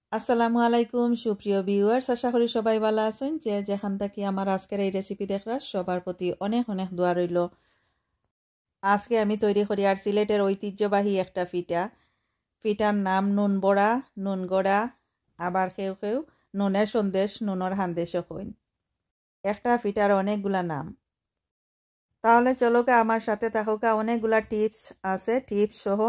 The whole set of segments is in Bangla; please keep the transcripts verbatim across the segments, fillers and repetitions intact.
আসসালামু আলাইকুম সুপ্রিয় ভিউয়ার্স, আশা করি সবাই ভালো আছেন। যে যেখান থেকে আমার আজকের এই রেসিপি দেখরা সবার প্রতি অনেক অনেক দোয়া রইল। আজকে আমি তৈরি করি আর সিলেটের ঐতিহ্যবাহী একটা পিঠা। পিঠার নাম নুন বড়া, নুন গড়া, আবার কেউ কেউ নুনের সন্দেশ, নুনের হান্দেশও কইন। একটা পিঠার অনেকগুলা নাম। তাহলে চলোকা আমার সাথে থাকুকা, অনেকগুলা টিপস আছে। টিপস সহ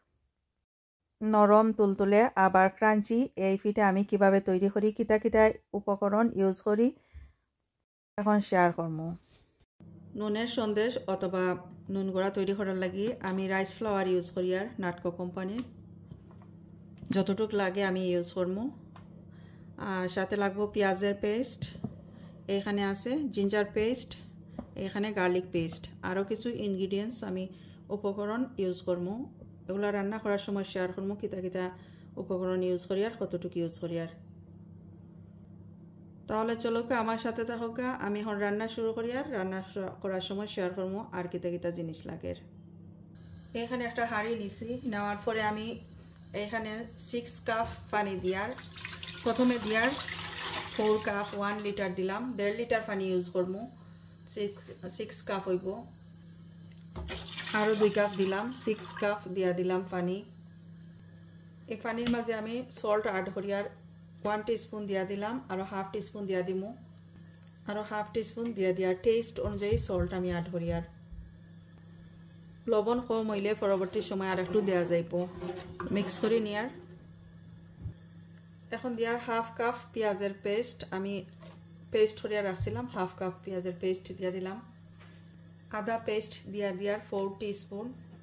নরম তুলতুলে আবার ক্রাঞ্চি এই পিঠা আমি কিভাবে তৈরি করি, কিতা কিতা উপকরণ ইউজ করি এখন শেয়ার করবো। নুনের সন্দেশ অথবা নুন গড়া তৈরি করার লাগি আমি রাইস ফ্লাওয়ার ইউজ করি আর নাটকো কোম্পানির যতটুক লাগে আমি ইউজ করবো। আর সাথে লাগবো পেঁয়াজের পেস্ট, এখানে আছে জিঞ্জার পেস্ট, এখানে গার্লিক পেস্ট, আরও কিছু ইনগ্রিডিয়েন্টস আমি উপকরণ ইউজ করবো। এগুলো রান্না করার সময় শেয়ার করবো কিতা কিতা উপকরণ ইউজ করি আর কতটুকু ইউজ করি আর। তাহলে চলোকা আমার সাথে থাকুকা, আমি এখন রান্না শুরু করি আর রান্না করার সময় শেয়ার করবো আর কিতা কিতা জিনিস লাগে। এখানে একটা হাঁড়ি নিছি, নেওয়ার পরে আমি এখানে সিক্স কাপ পানি দিয়ার, প্রথমে দিয়ার ফোর কাপ ওয়ান লিটার দিলাম, দেড় লিটার পানি ইউজ করবো। সিক্স সিক্স কাপ হইব, আরও দুই কাপ দিলাম, সিক্স কাপ দিয়া দিলাম পানি। এই পানির মাঝে আমি সল্ট অ্যাড করি আর ওয়ান টিস্পুন দিয়া দিলাম, আরও হাফ টিস্পুন দিয়া দিমু, আরও হাফ টিস্পুন দিয়া দিয়ার টেস্ট অনুযায়ী সল্ট আমি অ্যাড করি আর। লবণ কম হইলে পরবর্তী সময় আর একটু দেওয়া যাইব, মিক্স করে নিয়ার। এখন দিয়ার হাফ কাপ পেঁয়াজের পেস্ট আমি পেস্ট করিয়া রাখছিলাম, হাফ কাপ পেঁয়াজের পেস্ট দিয়া দিলাম। আদা পেস্ট দিয়া দিয়ার ফোর টিস্পুন,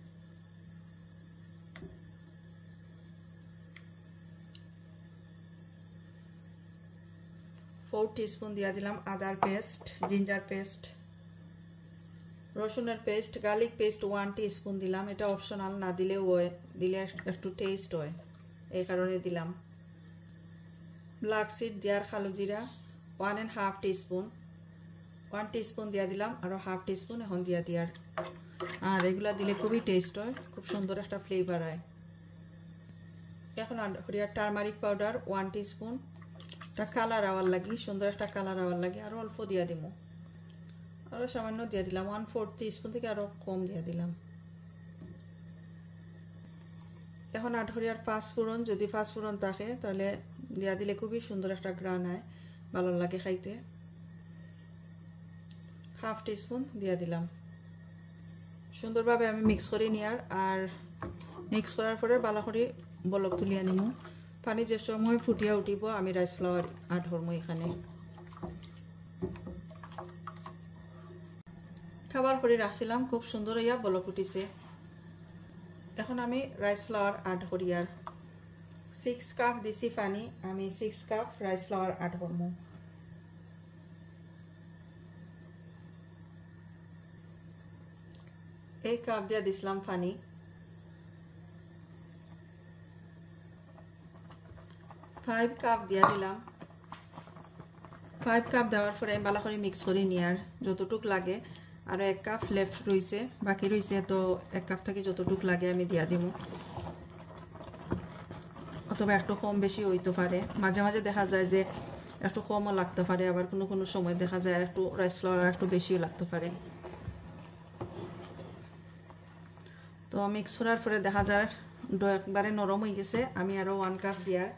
ফোর টিস্পুন দিয়া দিলাম আদার পেস্ট, জিঞ্জার পেস্ট, রসুনের paste, garlic paste one teaspoon দিলাম। এটা অপশনাল, না দিলেও হয়, দিলে একটু টেস্ট হয় এই কারণে দিলাম। ব্ল্যাক সিড দিয়ার কালো জিরা one and half teaspoon, one teaspoon দিয়া দিলাম, আরও হাফ টিস্পুন এখন দিয়া দিয়ার। আর এগুলা দিলে খুবই টেস্ট হয়, খুব সুন্দর একটা ফ্লেভার হয়। এখন হরিয়ার টারমারিক পাউডার ওয়ান টিস্পুন, একটা কালার আওয়ার লাগি, সুন্দর একটা কালার আওয়ার লাগে, আরও অল্প দিয়া দিব, আরও সামান্য দিয়া দিলাম, ওয়ান ফোর্থ টিস্পুন থেকে আরও কম দিয়া দিলাম। এখন আঠরিয়ার পাঁচফোড়ন, যদি পাঁচফোড়ন থাকে তাহলে দিয়া দিলে খুবই সুন্দর একটা গ্রান হয়, ভালো লাগে খাইতে। হাফ টিস্পুন দিয়া দিলাম। সুন্দরভাবে আমি মিক্স করে নিয়ার, আর মিক্স করার পরে ভালো করে বলক তুলিয়া নিমু। পানি যে সময় ফুটিয়া উঠিব আমি রাইস ফ্লাওয়ার আড করবো এখানে। খাবার করে রাখছিলাম, খুব সুন্দর হইয়া বলক উঠিছে। এখন আমি রাইস ফ্লাওয়ার আড করি আর সিক্স কাপ দিছি পানি, আমি six cup rice flour add করবো। এই কাপ দিয়া দিছিলাম পানি, ফাইভ কাপ দিয়া দিলাম। ফাইভ কাপ দেওয়ার পরে ভালো করে মিক্স করে নিয়ার, যতটুক লাগে। আর এক কাপ লেফট রয়েছে, বাকি রয়েছে, তো এক কাপ থেকে যতটুক লাগে আমি দিয়া দিব, অথবা একটু কম বেশি হইতে পারে। মাঝে মাঝে দেখা যায় যে একটু কমও লাগতে পারে, আবার কোনো কোনো সময় দেখা যায় একটু রাইস ফ্লাওয়ার একটু বেশিও লাগতে পারে। তো মিক্স করার পরে দেখা যায় ডো একবারে নরম হয়ে গেছে। আমি আরও ওয়ান কাপ দিয়ার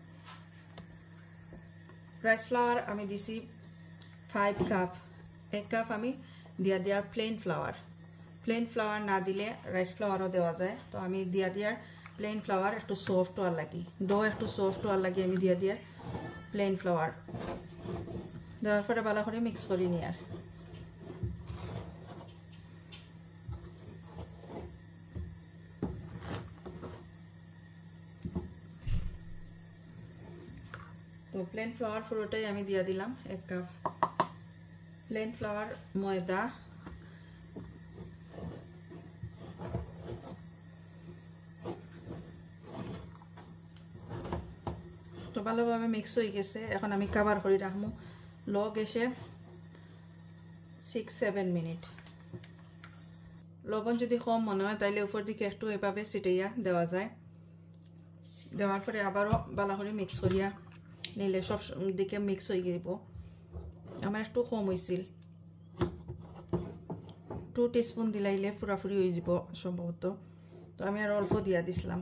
রাইস ফ্লাওয়ার আমি দিছি ফাইভ কাপ, এক কাপ আমি দিয়া দিয়ার প্লেন ফ্লাওয়ার। প্লেন ফ্লাওয়ার না দিলে রাইস ফ্লাওয়ারও দেওয়া যায়, তো আমি দিয়া দিয়ার প্লেন ফ্লাওয়ার একটু সফট হওয়ার লাগি, ডো একটু সফট হওয়ার লাগি আমি দিয়া দিয়ার প্লেন ফ্লাওয়ার দেওয়ার পরে ভালো করে মিক্স করি নিয়ার। তো প্লেন ফ্লাওয়ার পুরোটাই আমি দিয়া দিলাম এক কাপ। প্লেন ফ্লাওয়ার, ময়দা, তো ভালোভাবে মিক্স হয়ে গেছে। এখন আমি কাভার করে রাখবো লো গ্যাসে সিক্স সেভেন মিনিট। লবণ যদি কম মনে হয় তাইলে উপর দিকে একটু এভাবে ছিটাইয়া দেওয়া যায়। দেওয়ার পরে আবারও ভালো করে মিক্স করিয়া নিলে সব দিকে মিক্স হয়ে যাব। আমার একটু কম হয়েছিল, টু টিস্পুন দিলাইলে পুরাপুরি হয়ে যাব সম্ভবত। তো আমি আর অল্প দিয়া দিছিলাম।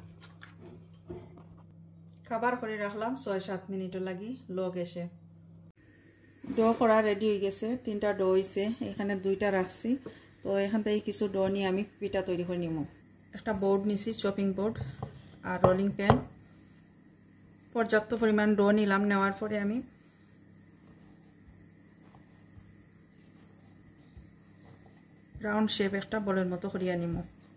খাবার করে রাখলাম ছয় সাত মিনিটের লাগি লো গ্যাসে। ডো করা রেডি হয়ে গেছে, তিনটা ডো হয়েছে, এখানে দুইটা রাখছি। তো এখান থেকে কিছু ডো নিয়ে আমি পিঠা তৈরি করে নিব। একটা বোর্ড নিছি, চপিং বোর্ড আর রোলিং প্যান। পর্যাপ্ত পরিমাণ ডো নিলাম, নেওয়ার পরে আমি রাউন্ড শেপ একটা বলের মতো করিয়া নিব।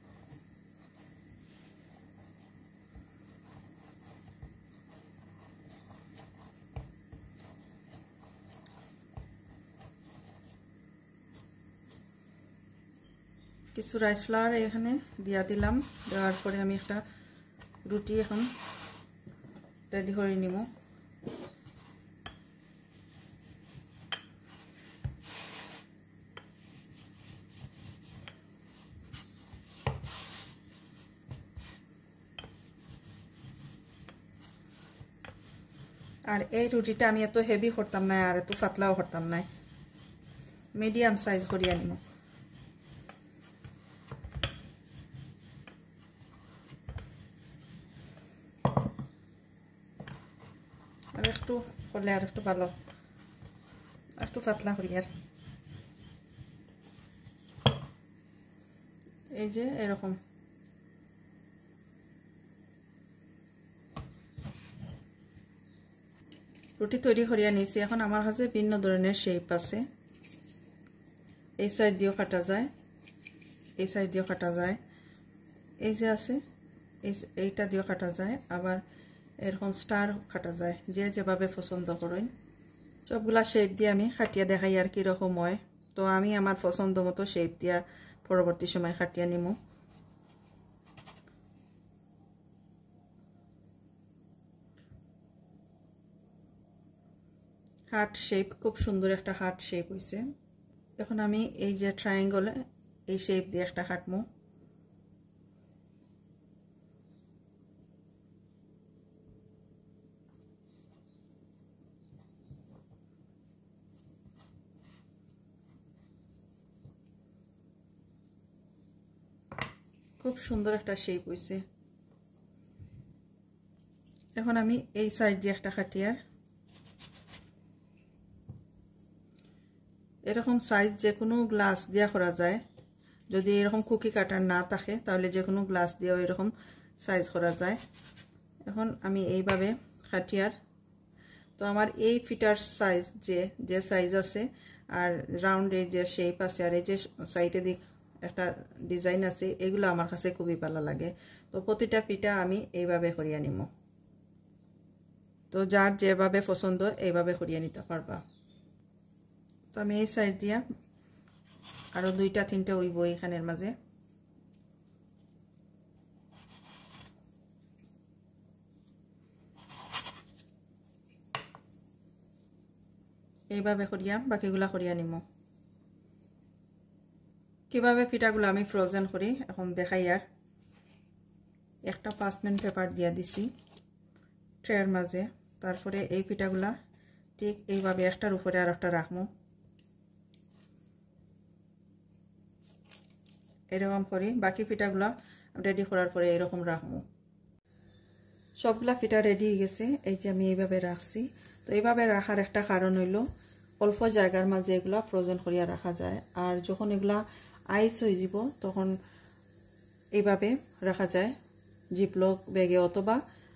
কিছু রাইস ফ্লাওয়ার এখানে দিয়া দিলাম, দেওয়ার পরে আমি একটা রুটি এখন রেডি করে নিব। আর এই রুটিটা আমি এত হেভি করতাম না আর এত পাতলাও করতাম না, মিডিয়াম সাইজ করিয়া নিব। আর একটু করলে আর একটু ভালো, একটু পাতলা করি। আর এই যে এরকম রুটি তৈরি করিয়া নিয়েছি। এখন আমার কাছে ভিন্ন ধরনের শেপ আছে, এই সাইড দিয়েও কাটা যায়, এই সাইড দিয়েও কাটা যায়, এই যে আছে এইটা দিয়েও কাটা যায়, আবার এরকম স্টার কাটা যায়, যে যেভাবে পছন্দ করেন। সবগুলা শেপ দিয়ে আমি কাটিয়া দেখাই আর কীরকম হয়। তো আমি আমার পছন্দ মতো শেপ দিয়া পরবর্তী সময় কাটিয়া নিমু। হার্ট শেপ, খুব সুন্দর একটা হার্ট শেপ হয়েছে। এখন আমি এই যে ট্রায়াঙ্গলে এই শেপ দিয়ে একটা কাটমু। খুব সুন্দর একটা শেপ হয়েছে। এখন আমি এই সাইড দিয়ে একটা কাটিয়ার এরকম সাইজ যে কোনো গ্লাস দিয়া করা যায়। যদি এরকম কুকি কাটার না থাকে তাহলে যে কোনো গ্লাস দিয়েও এরকম সাইজ করা যায়। এখন আমি এইভাবে কাটিয়ার, তো আমার এই ফিটার সাইজ যে যে সাইজ আছে আর রাউন্ডে যে শেপ আছে আর এই যে সাইডে দিক একটা ডিজাইন আছে, এগুলো আমার কাছে খুবই ভালো লাগে। তো প্রতিটা পিঠা আমি এইভাবে করিয়া নিব। তো যার যেভাবে পছন্দ এইভাবে করিয়া নিতে পারবা। তো আমি এই সাইড দিয়া আরো দুইটা তিনটা উইব এখানের মাঝে। এইভাবে করিয়া বাকিগুলা করিয়া নিব। কিভাবে পিঠাগুলো আমি ফ্রোজেন করি এখন দেখাই। আর একটা পাঁচমেন্ট পেপার দিয়া দিছি ট্রের মাঝে, তারপরে এই পিঠাগুলা ঠিক এইভাবে একটার উপরে আর একটা রাখবো। এরকম করি বাকি পিঠাগুলা রেডি করার পরে এরকম রাখবো। সবগুলা পিঠা রেডি হয়ে গেছে, এই যে আমি এইভাবে রাখছি। তো এইভাবে রাখার একটা কারণ হইল অল্প জায়গার মাঝে এগুলা ফ্রোজেন করিয়া রাখা যায়। আর যখন এগুলা আইস হয়ে যাব তখন এইভাবে রাখা যায় জিপলক ব্যাগে অথবা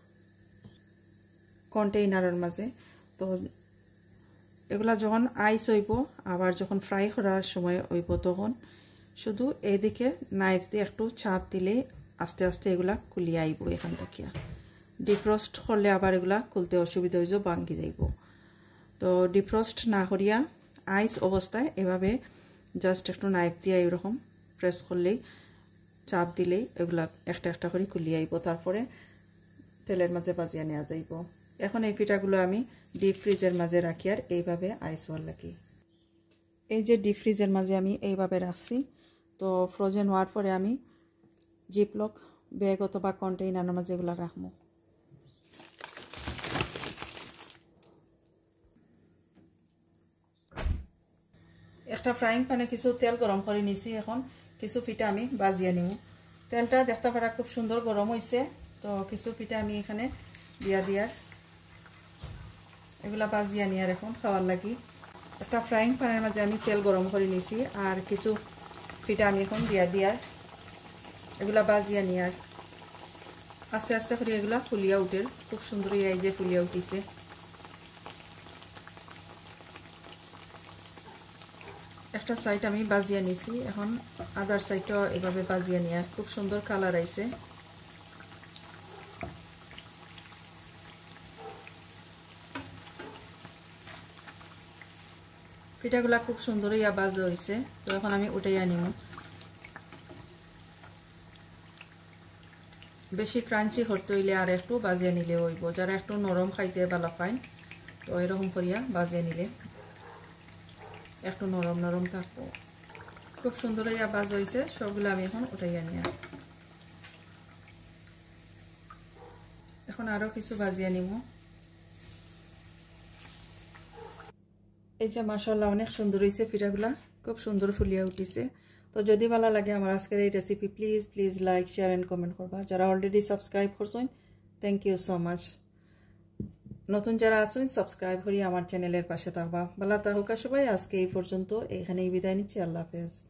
কন্টেইনারের মাঝে। তো এগুলা যখন আইস হইব আবার যখন ফ্রাই করার সময় হইব তখন শুধু এইদিকে নাইফ দিয়ে একটু চাপ দিলে আস্তে আস্তে এগুলা খুলিয়ে আইব। এখান থেকে ডিফ্রস্ট করলে আবার এগুলা খুলতে অসুবিধা হয়ে যাব, ভাঙ্গি যাইব। তো ডিফ্রস্ট না করিয়া আইস অবস্থায় এভাবে জাস্ট একটু নাইফ দিয়ে এরকম প্রেস করলেই চাপ দিলেই এগুলা একটা একটা করে খুলিয়ে আইব। তারপরে তেলের মাঝে ভাজিয়া নেওয়া যাইব। এখন এই পিঠাগুলো আমি ডিপ ফ্রিজের মাঝে রাখি আর এইভাবে আইস হওয়ার লাগি। এই যে ডিপ ফ্রিজের মাঝে আমি এইভাবে রাখছি। তো ফ্রোজেন হওয়ার পরে আমি জিপলক ব্যাগ অথবা কন্টেইনারের মাঝে এগুলো রাখবো। একটা ফ্রাইং প্যানে কিছু তেল গরম করে নিছি এখন কিছু পিঠা আমি বাজিয়ে নিব তেলটা দেখতে পারা খুব সুন্দর গরম হয়েছে তো কিছু পিঠা আমি এখানে দিয়া দিয়ার এগুলা বাজিয়ে নিয়ার এখন খাওয়ার লাগি একটা ফ্রাইং প্যানের মাঝে আমি তেল গরম করে নিছি আর কিছু পিঠা আমি এখন দিয়া দিয়ার এগুলা বাজিয়ে নিয়ার আস্তে আস্তে করে এগুলা ফুলিয়া উঠের খুব সুন্দর এই যে ফুলিয়া উঠিছে একটা সাইড আমি বাজিয়ে নিছি এখন আদার সাইডও এভাবে বাজিয়ে নিয়ার খুব সুন্দর কালার আইছে পিঠাগুলা খুব সুন্দর ইয়া বাজা হয়েছে তো এখন আমি উঠাইয়া নিব বেশি ক্রাঞ্চি করতে হইলে আর একটু বাজিয়ে নিলে হইব যারা একটু নরম খাইতে ভালো পায় তো এরকম করিয়া বাজিয়ে নিলে একটু নরম নরম থাকবো খুব সুন্দর ইয়া বাজ হয়েছে সবগুলো আমি এখন উঠাইয়া নিয়া এখন আরো কিছু বাজিয়ে নিব এই যে মাশাআল্লাহ অনেক সুন্দর হয়েছে পিঠাগুলা খুব সুন্দর ফুলিয়া উঠিছে তো যদি ভালো লাগে আমার আজকের এই recipe please please like share and comment করবা যারা অলরেডি সাবস্ক্রাইব করছেন থ্যাংক ইউ সো মাচ নতুন যারা আছেন সাবস্ক্রাইব করি আমার চ্যানেলের পাশে থাকবা ভালো থাকুক সবাই আজকে এই পর্যন্ত এখানেই বিদায় নিচ্ছি আল্লাহ হাফেজ